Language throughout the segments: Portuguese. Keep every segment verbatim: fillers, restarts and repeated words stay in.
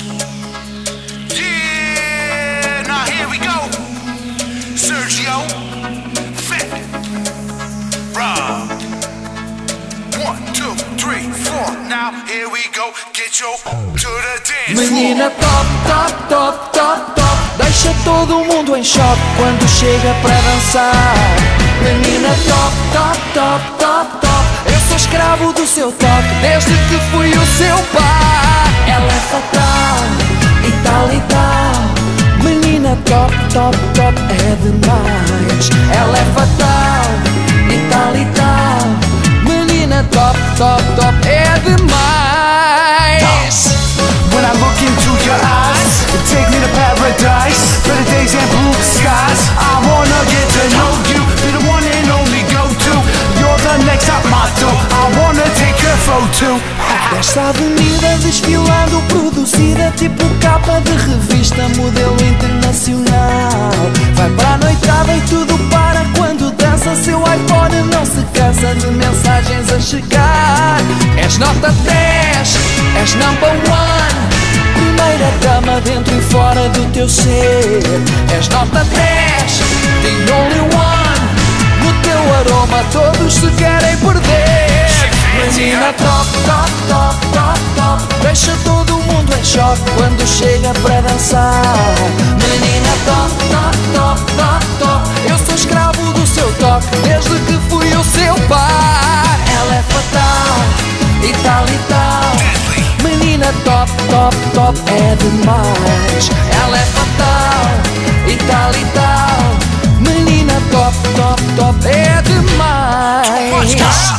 Yeah, now here we go. Sergio, Fit, Rob. One, two, three, four. Now here we go. Get your to the dance floor. Menina top, top, top, top, top. Deixa todo mundo em choque quando chega para dançar. Menina top, top, top, top, top. Eu sou escravo do seu toque desde que fui o seu pai. Ela é fatal e tal e tal. Menina top, top, top, é demais. Ela é fatal e tal e tal. Menina top, top, top, é demais. When I look into your eyes, take me to paradise, better days and blue skies. I wanna get to know you, be the one and only go-to. You're the next top model, I wanna take your photo. Desta avenida desfilando, produzida tipo capa de revista, modelo internacional. Vai para a noitada e tudo para quando dança. Seu iPhone não se cansa de mensagens a chegar. És nota dez, és number one. Primeira dama dentro e fora do teu ser. És nota dez, the only one. No teu aroma todos se querem perder. Menina top, top, top, top, top. Deixa todo mundo em choque quando chega para dançar. Menina top, top, top, top, top. Eu sou escravo do seu toque desde que fui o seu pai. Ela é fatal e tal e tal. Menina top, top, top, é demais. Ela é fatal e tal e tal. Menina top, top, top, é demais.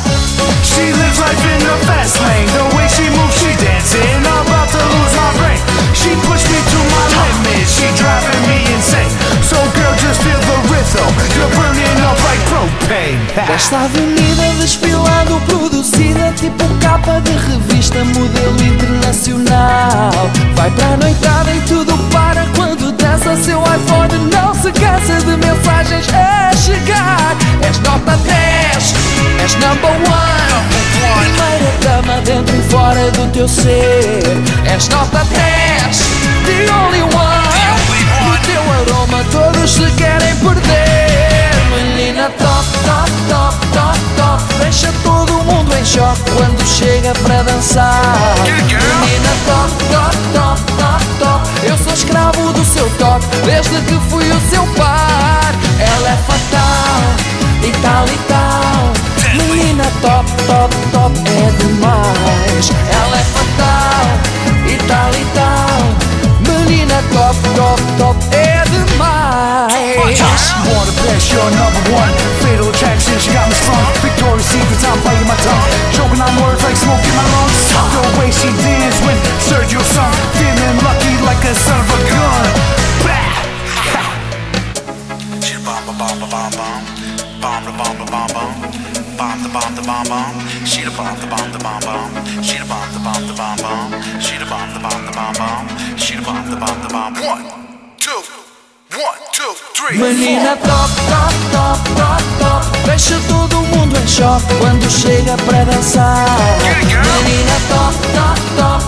She lives life in the fast lane. The way she moves, she dancing. I'm about to lose my brain. She pushed me to my limit. She driving me insane. So girl, just feel the rhythm. You're burning up like propane. Desta avenida desfilando, produzida tipo capa de revista, modelo internacional. Vai para a noitada e tudo para quando dança. Seu iPhone não se cansa de mensagens a chegar. És nota dez, és number one. Primeira dama dentro e fora do teu ser. És nota dez, the only one. No teu aroma todos se querem perder. Menina top, top, top, top, top. Deixa todo mundo em choque quando chega para dançar. Menina top, top, top, top, top. Eu sou escravo do seu toque desde que fui o seu par. Ela é fatal e tal e tal. Menina top, top, top, é demais. Ela é fatal e tal e tal. Menina top, top, top, é demais. Wanna bless, you're number one. Fatal attraction, she got me sprung. Victoria's Secret, I'm biting my tongue. Choking on words like smoke in my lungs. The way she danced when Sergio sung. Feeling lucky like a son of a gun. Bah! She bomb, bomb, bomb, bomb, bomb, bomb, the bomb, the bomb, bomb, bomb, the bomb, the bomb, bomb. She the bomb, the bomb, the bomb, bomb. She the bomb, the bomb, the bomb, bomb. She the bomb, the bomb, the bomb, bomb. She the bomb, the bomb, the bomb. One, two, one, two, three, four. Menina top, top, top, top, top. Deixa todo mundo em choque quando chega para dançar. Menina top, top, top,